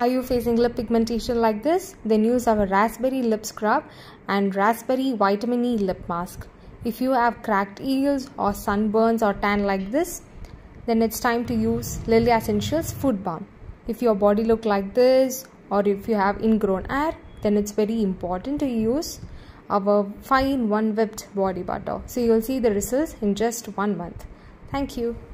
Are you facing lip pigmentation like this? Then use our raspberry lip scrub and raspberry vitamin E lip mask. If you have cracked ears or sunburns or tan like this, then it's time to use Lily Essentials Foot Balm. If your body look like this or if you have ingrown hair, then it's very important to use our 5-in-1 whipped body butter. So you'll see the results in just 1 month. Thank you.